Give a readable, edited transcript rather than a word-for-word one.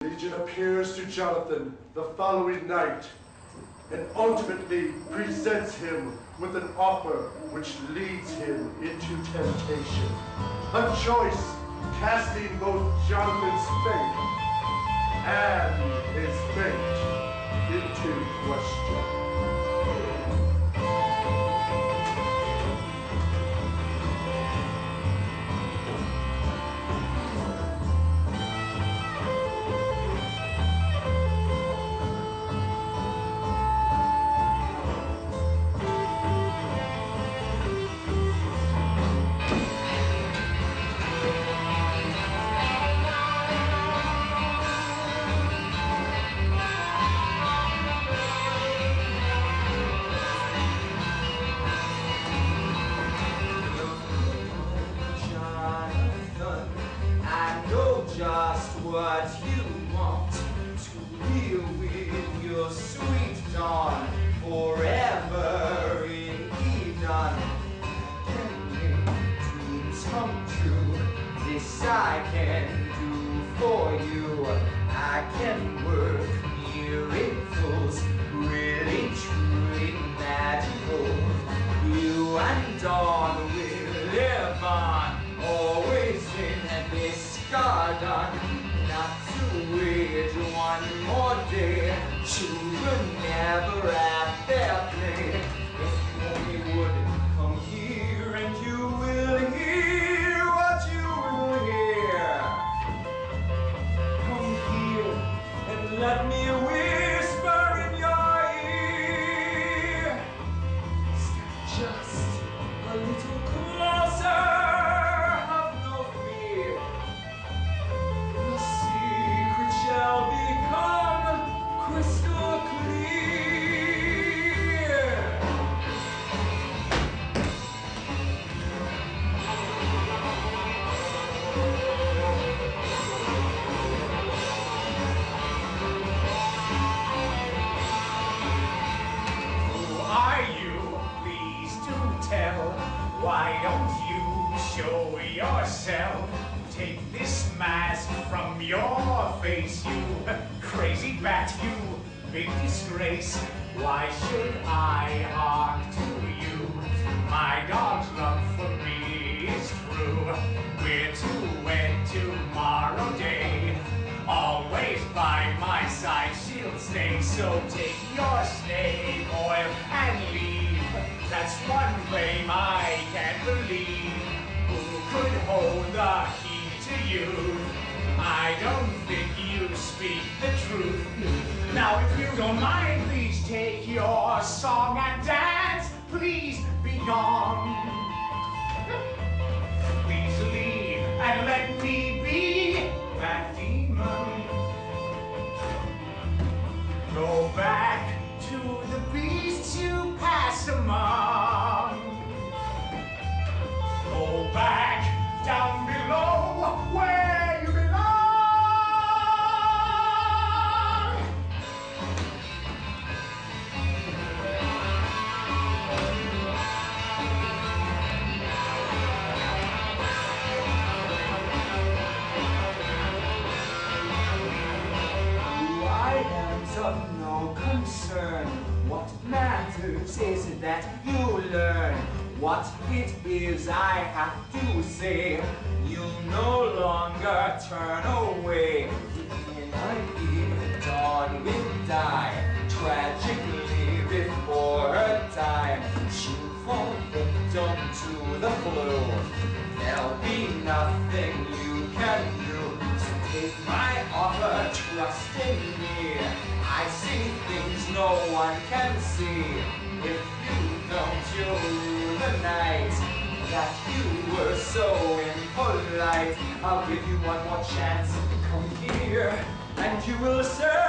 Legion appears to Jonathan the following night and ultimately presents him with an offer which leads him into temptation. A choice casting both Jonathan's faith and his fate into question. Just what you want to live with your sweet dawn forever in Eden. Can make dreams come true. This I can do for you. I can work miracles, really truly magical. You and Dawn will live on, always in this garden, not to wait one more day. Children never at their play. If you only would come here, and you will hear what you will hear. Come here and let me whisper in your ear. Step just a little closer. Shall become crystal clear. Who are you? Please do tell. Why don't you show yourself? Take this mask from your face, you crazy bat, you big disgrace. Why should I hark to you? My dog's love for me is true. We're to wed tomorrow day. Always by my side she'll stay. So take your snake oil and leave. That's one claim I can't believe. Who could hold the key to you? I don't think you speak the truth. Now if you don't mind, please take your song and dance. Please be gone. Please leave and let me be that demon. Go back to the beasts you pass among. Go back down below where you belong. I am of no concern. What matters is that you learn. What it is I have to say, you'll no longer turn away. In a Dawn will die tragically before her time. She'll fall victim to the flu. There'll be nothing you can do. So take my offer, trust in me. I see things no one can see. If you don't, you'll rue the night that you were so impolite. I'll give you one more chance. Come here, and you will serve.